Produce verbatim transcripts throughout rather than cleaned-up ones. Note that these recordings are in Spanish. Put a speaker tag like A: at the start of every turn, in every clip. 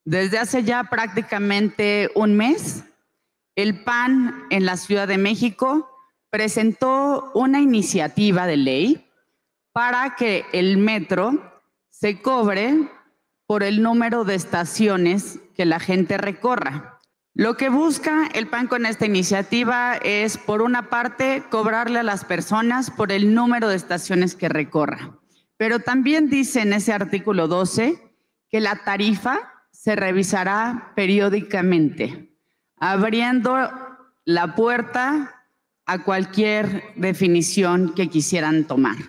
A: Desde hace ya prácticamente un mes, el P A N en la Ciudad de México presentó una iniciativa de ley para que el metro se cobre por el número de estaciones que la gente recorra. Lo que busca el P A N con esta iniciativa es, por una parte, cobrarle a las personas por el número de estaciones que recorra. Pero también dice en ese artículo doce que la tarifa se revisará periódicamente, abriendo la puerta a cualquier definición que quisieran tomar.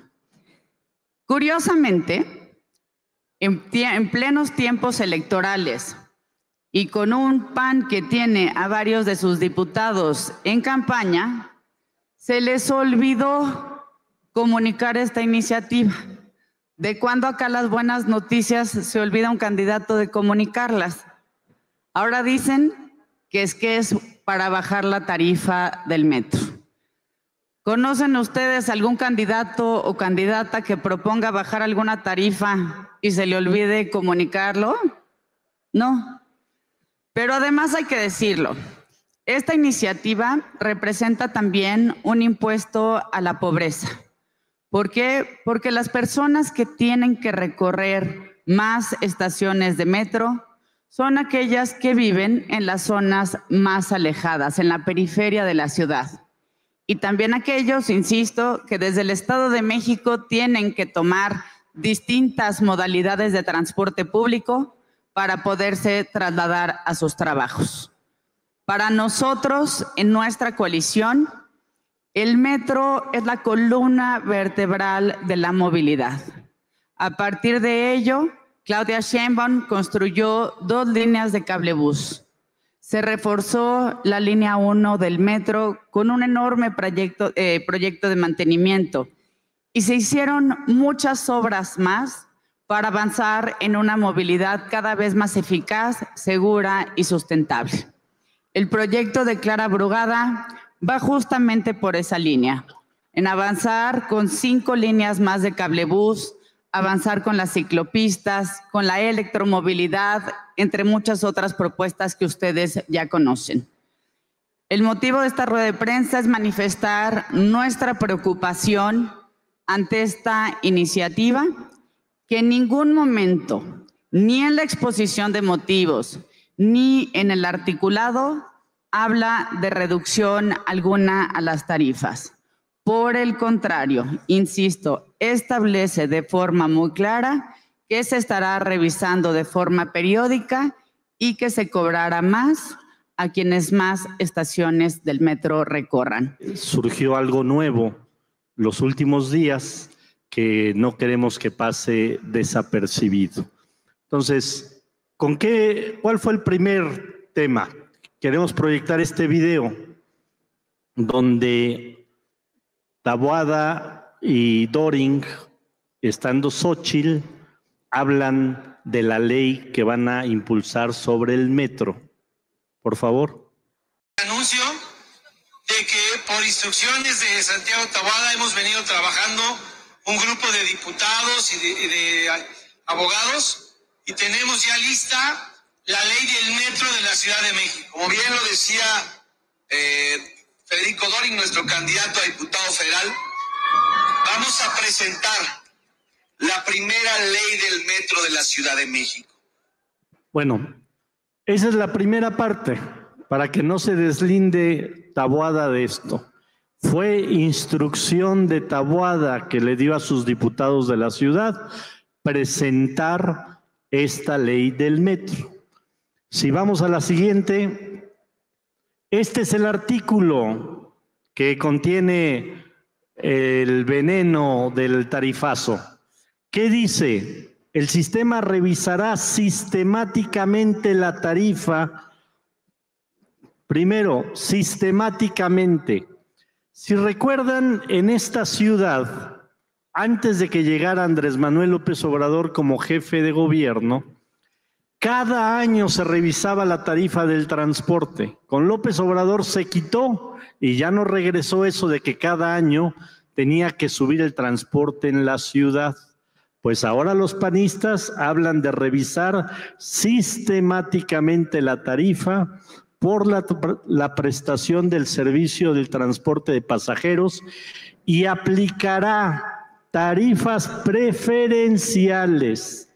A: Curiosamente, en, en plenos tiempos electorales y con un P A N que tiene a varios de sus diputados en campaña, se les olvidó comunicar esta iniciativa. ¿De cuándo acá las buenas noticias se olvida un candidato de comunicarlas? Ahora dicen que es que es para bajar la tarifa del metro. ¿Conocen ustedes algún candidato o candidata que proponga bajar alguna tarifa y se le olvide comunicarlo? No. Pero además hay que decirlo, esta iniciativa representa también un impuesto a la pobreza. ¿Por qué? Porque las personas que tienen que recorrer más estaciones de metro son aquellas que viven en las zonas más alejadas, en la periferia de la ciudad. Y también aquellos, insisto, que desde el Estado de México tienen que tomar distintas modalidades de transporte público para poderse trasladar a sus trabajos. Para nosotros, en nuestra coalición, el metro es la columna vertebral de la movilidad. A partir de ello, Claudia Sheinbaum construyó dos líneas de cablebús. Se reforzó la línea uno del metro con un enorme proyecto, eh, proyecto de mantenimiento y se hicieron muchas obras más para avanzar en una movilidad cada vez más eficaz, segura y sustentable. El proyecto de Clara Brugada va justamente por esa línea, en avanzar con cinco líneas más de cablebús, avanzar con las ciclopistas, con la electromovilidad, entre muchas otras propuestas que ustedes ya conocen. El motivo de esta rueda de prensa es manifestar nuestra preocupación ante esta iniciativa, que en ningún momento, ni en la exposición de motivos, ni en el articulado, habla de reducción alguna a las tarifas. Por el contrario, insisto, establece de forma muy clara que se estará revisando de forma periódica y que se cobrará más a quienes más estaciones del metro recorran.
B: Surgió algo nuevo los últimos días que no queremos que pase desapercibido. Entonces, ¿con qué, cuál fue el primer tema? Queremos proyectar este video donde Taboada y Doring, estando Xóchitl, hablan de la ley que van a impulsar sobre el metro. Por favor.
C: Anuncio de que por instrucciones de Santiago Taboada hemos venido trabajando un grupo de diputados y de, de abogados y tenemos ya lista la ley del metro de la Ciudad de México. Como bien lo decía eh, Federico Doring, nuestro candidato a diputado federal, vamos a presentar la primera ley del metro de la Ciudad de México.
B: Bueno, esa es la primera parte, para que no se deslinde Taboada de esto. Fue instrucción de Taboada que le dio a sus diputados de la ciudad presentar esta ley del metro. Si vamos a la siguiente, este es el artículo que contiene el veneno del tarifazo. ¿Qué dice? El sistema revisará sistemáticamente la tarifa. Primero, sistemáticamente. Si recuerdan, en esta ciudad, antes de que llegara Andrés Manuel López Obrador como jefe de gobierno, cada año se revisaba la tarifa del transporte. Con López Obrador se quitó y ya no regresó eso de que cada año tenía que subir el transporte en la ciudad. Pues ahora los panistas hablan de revisar sistemáticamente la tarifa por la, la prestación del servicio del transporte de pasajeros y aplicará tarifas preferenciales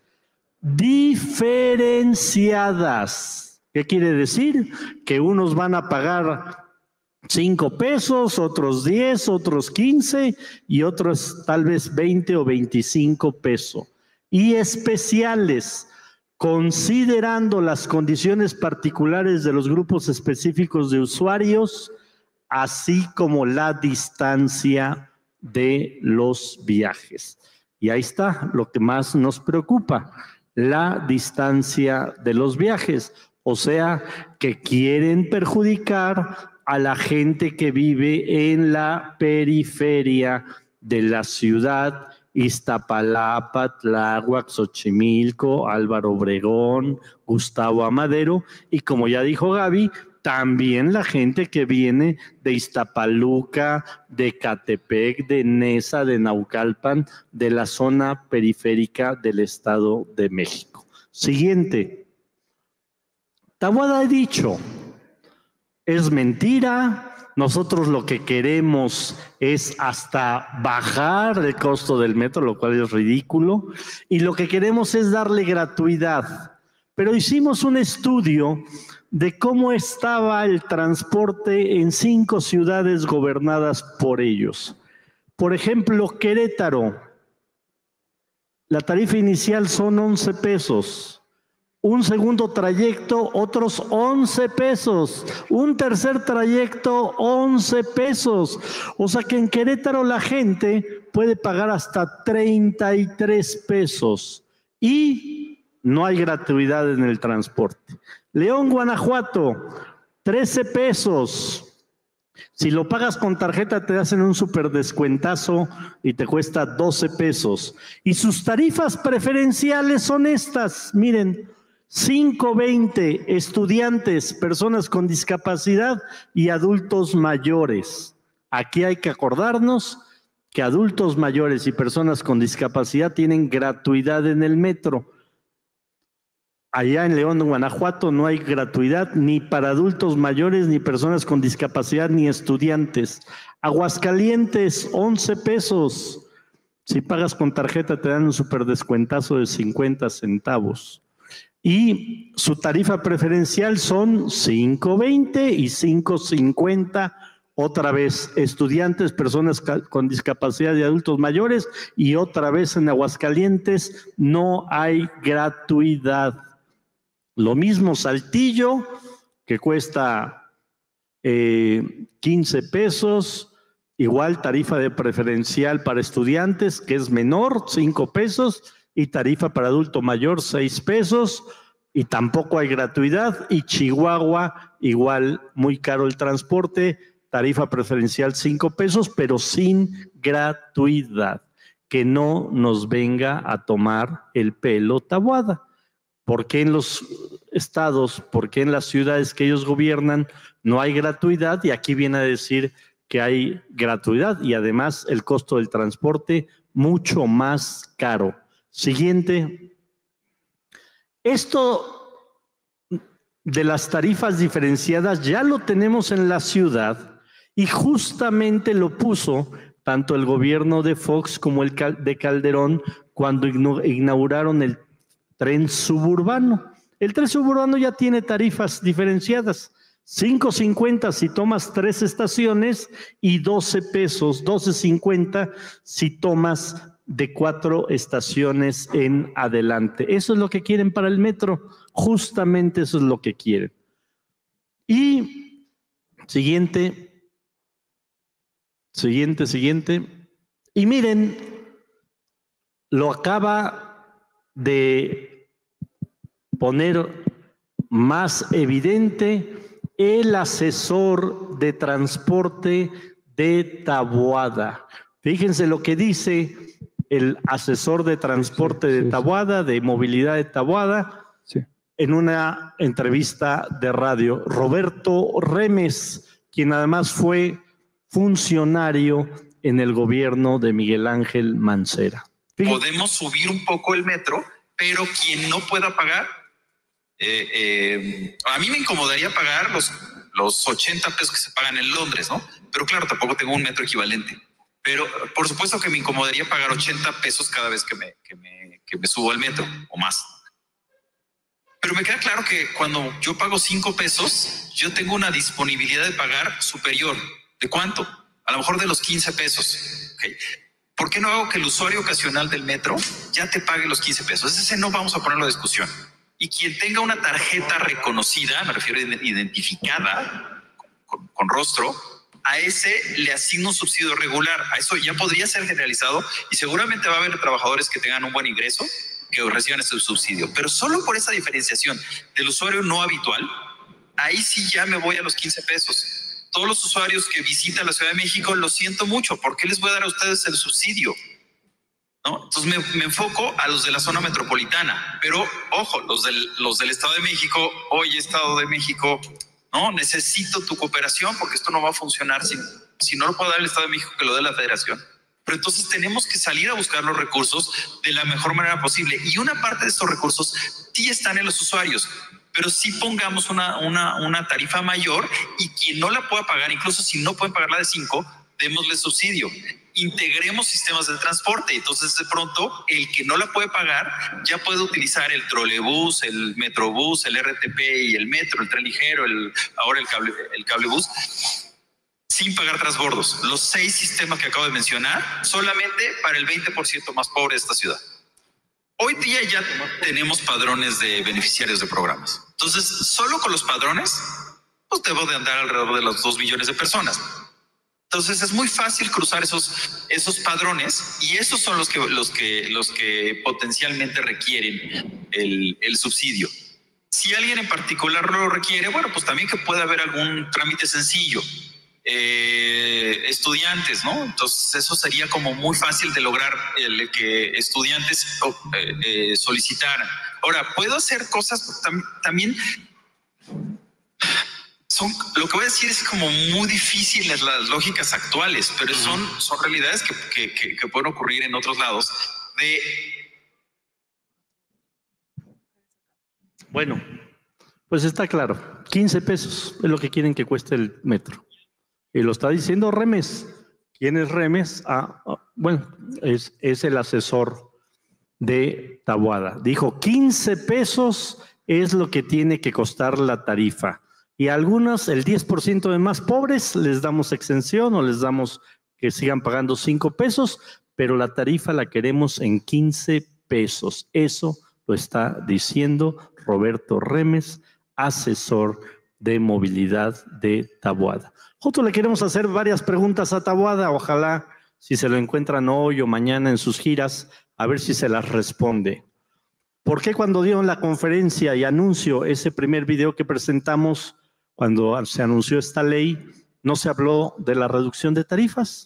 B: diferenciadas. ¿Qué quiere decir? Que unos van a pagar cinco pesos, otros diez, otros quince y otros tal vez veinte o veinticinco pesos. Y especiales, considerando las condiciones particulares de los grupos específicos de usuarios, así como la distancia de los viajes. Y ahí está lo que más nos preocupa, la distancia de los viajes. O sea, que quieren perjudicar a la gente que vive en la periferia de la ciudad, Iztapalapa, Tláhuac, Xochimilco, Álvaro Obregón, Gustavo Amadero, y como ya dijo Gaby, también la gente que viene de Iztapaluca, de Ecatepec, de Nesa, de Naucalpan, de la zona periférica del Estado de México. Siguiente. Taboada ha dicho, es mentira. Nosotros lo que queremos es hasta bajar el costo del metro, lo cual es ridículo, y lo que queremos es darle gratuidad. Pero hicimos un estudio de cómo estaba el transporte en cinco ciudades gobernadas por ellos. Por ejemplo, Querétaro, la tarifa inicial son once pesos. Un segundo trayecto, otros once pesos. Un tercer trayecto, once pesos. O sea que en Querétaro la gente puede pagar hasta treinta y tres pesos. Y no hay gratuidad en el transporte. León, Guanajuato, trece pesos. Si lo pagas con tarjeta te hacen un súper descuentazo y te cuesta doce pesos. Y sus tarifas preferenciales son estas, miren. cinco veinte, estudiantes, personas con discapacidad y adultos mayores. Aquí hay que acordarnos que adultos mayores y personas con discapacidad tienen gratuidad en el metro. Allá en León, Guanajuato, no hay gratuidad ni para adultos mayores, ni personas con discapacidad, ni estudiantes. Aguascalientes, once pesos. Si pagas con tarjeta te dan un súper descuentazo de cincuenta centavos. Y su tarifa preferencial son cinco veinte y cinco cincuenta, otra vez estudiantes, personas con discapacidad y adultos mayores, y otra vez en Aguascalientes no hay gratuidad. Lo mismo Saltillo, que cuesta eh, quince pesos, igual tarifa de preferencial para estudiantes, que es menor, cinco pesos, y tarifa para adulto mayor, seis pesos, y tampoco hay gratuidad. Y Chihuahua, igual muy caro el transporte, tarifa preferencial cinco pesos, pero sin gratuidad. Que no nos venga a tomar el pelo Taboada. ¿Por qué en los estados, por qué en las ciudades que ellos gobiernan no hay gratuidad? Y aquí viene a decir que hay gratuidad y además el costo del transporte mucho más caro. Siguiente. Esto de las tarifas diferenciadas ya lo tenemos en la ciudad y justamente lo puso tanto el gobierno de Fox como el de Calderón cuando inauguraron el tren suburbano. El tren suburbano ya tiene tarifas diferenciadas. cinco cincuenta si tomas tres estaciones y doce pesos, doce cincuenta si tomas de cuatro estaciones en adelante. Eso es lo que quieren para el metro. Justamente eso es lo que quieren. Y siguiente, siguiente, siguiente. Y miren, lo acaba de poner más evidente el asesor de transporte de Taboada. Fíjense lo que dice el asesor de transporte de Taboada, de movilidad de Taboada, sí, en una entrevista de radio. Roberto Remes, quien además fue funcionario en el gobierno de Miguel Ángel Mancera.
D: podemos subir un poco el metro, pero quien no pueda pagar, eh, eh, a mí me incomodaría pagar los, los ochenta pesos que se pagan en Londres, ¿no? Pero claro, tampoco tengo un metro equivalente. Pero por supuesto que me incomodaría pagar ochenta pesos cada vez que me, que me, que me subo al metro o más. Pero me queda claro que cuando yo pago cinco pesos, yo tengo una disponibilidad de pagar superior. ¿De cuánto? A lo mejor de los quince pesos. ¿Okay? ¿Por qué no hago que el usuario ocasional del metro ya te pague los quince pesos? Ese no vamos a ponerlo a discusión. Y quien tenga una tarjeta reconocida, me refiero a identificada, con, con rostro, a ese le asigno un subsidio regular. A eso ya podría ser generalizado y seguramente va a haber trabajadores que tengan un buen ingreso que reciban ese subsidio. Pero solo por esa diferenciación del usuario no habitual, ahí sí ya me voy a los quince pesos. Todos los usuarios que visitan la Ciudad de México, lo siento mucho. ¿Por qué les voy a dar a ustedes el subsidio? ¿No? Entonces me, me enfoco a los de la zona metropolitana. Pero, ojo, los del, los del Estado de México, oye, Estado de México, no, necesito tu cooperación porque esto no va a funcionar si, si no lo puedo dar el Estado de México, que lo dé la Federación. Pero entonces tenemos que salir a buscar los recursos de la mejor manera posible. Y una parte de estos recursos sí están en los usuarios, pero sí pongamos una, una, una tarifa mayor y quien no la pueda pagar, incluso si no pueden pagar la de cinco, démosle subsidio. Integremos sistemas de transporte. Entonces, de pronto, el que no la puede pagar ya puede utilizar el trolebús, el metrobús, el R T P y el metro, el tren ligero, el, ahora el cable, el cablebús, sin pagar transbordos. Los seis sistemas que acabo de mencionar, solamente para el veinte por ciento más pobre de esta ciudad. Hoy día ya tenemos padrones de beneficiarios de programas. Entonces, solo con los padrones, pues debo de andar alrededor de los dos millones de personas. Entonces es muy fácil cruzar esos, esos padrones y esos son los que, los que, los que potencialmente requieren el, el subsidio. Si alguien en particular lo requiere, bueno, pues también que pueda haber algún trámite sencillo. Eh, estudiantes, ¿no? Entonces eso sería como muy fácil de lograr el que estudiantes eh, eh, solicitaran. Ahora, puedo hacer cosas tam también... Son, lo que voy a decir es como muy difíciles las lógicas actuales, pero son, son realidades que, que, que, que pueden ocurrir en otros lados. De...
B: Bueno, pues está claro, quince pesos es lo que quieren que cueste el metro. Y lo está diciendo Remes. ¿Quién es Remes? Ah, bueno, es, es el asesor de Taboada. Dijo, quince pesos es lo que tiene que costar la tarifa. Y a algunos, el diez por ciento de más pobres, les damos exención o les damos que sigan pagando cinco pesos, pero la tarifa la queremos en quince pesos. Eso lo está diciendo Roberto Remes, asesor de movilidad de Taboada. Nosotros le queremos hacer varias preguntas a Taboada, ojalá si se lo encuentran hoy o mañana en sus giras, a ver si se las responde. ¿Por qué cuando dieron la conferencia y anuncio ese primer video que presentamos, cuando se anunció esta ley, no se habló de la reducción de tarifas?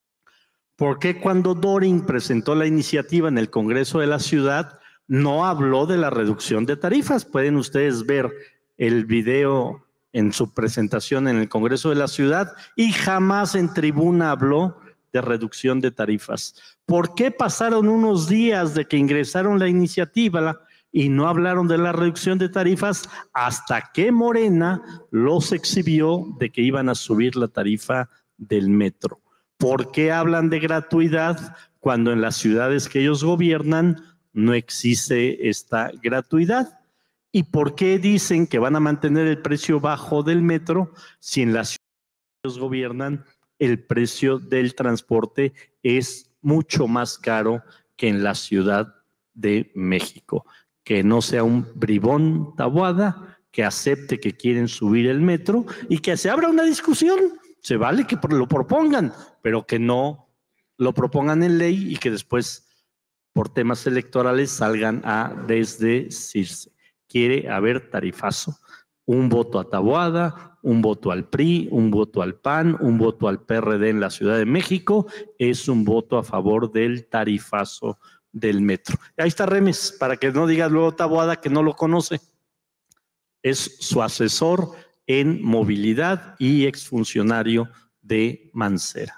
B: ¿Por qué cuando Dorin presentó la iniciativa en el Congreso de la Ciudad, no habló de la reducción de tarifas? Pueden ustedes ver el video en su presentación en el Congreso de la Ciudad y jamás en tribuna habló de reducción de tarifas. ¿Por qué pasaron unos días de que ingresaron la iniciativa y no hablaron de la reducción de tarifas hasta que Morena los exhibió de que iban a subir la tarifa del metro? ¿Por qué hablan de gratuidad cuando en las ciudades que ellos gobiernan no existe esta gratuidad? ¿Y por qué dicen que van a mantener el precio bajo del metro si en las ciudades que ellos gobiernan el precio del transporte es mucho más caro que en la Ciudad de México? Que no sea un bribón Taboada que acepte que quieren subir el metro y que se abra una discusión. Se vale que lo propongan, pero que no lo propongan en ley y que después por temas electorales salgan a desdecirse. Quiere haber tarifazo, un voto a Taboada, un voto al P R I, un voto al P A N, un voto al P R D en la Ciudad de México, es un voto a favor del tarifazo del metro. Ahí está Remes, para que no digas luego Taboada que no lo conoce. Es su asesor en movilidad y exfuncionario de Mancera.